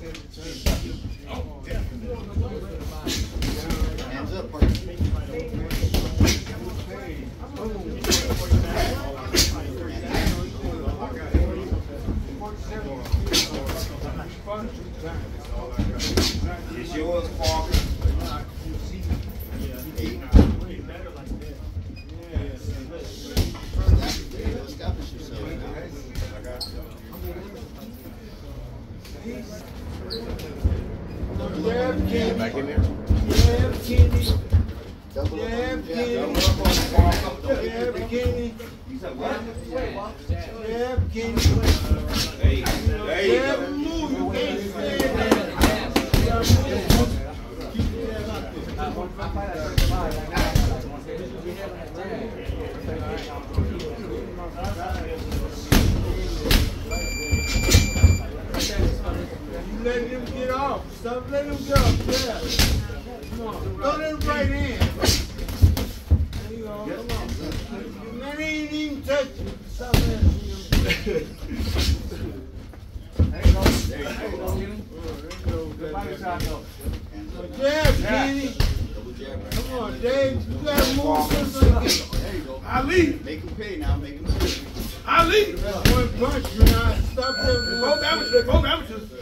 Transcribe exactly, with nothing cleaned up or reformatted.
Hands up, partner. It's yours, Parker. Establish yourself. Jab, Kenny. Back in there. Jab, Kenny. Double up on Jab, the Kenny. jab. Jab, Kenny. Jab, Kenny. Hey, there you Jab, go. move. You can't stand there. Jab, move. Keep your jab out there. You letting him get off. Stop letting him get off. Yeah. Come on. Throw that right in. There you go. Come on. Man, he ain't even touch you. Stop letting him. There you go. There you go. Jab, Kenny. Come on, Dave. You gotta move something. There you go. Ali. Make him pay now. Make him pay. Ali. That's one punch, man. Stop that. Both amateurs. Both amateurs.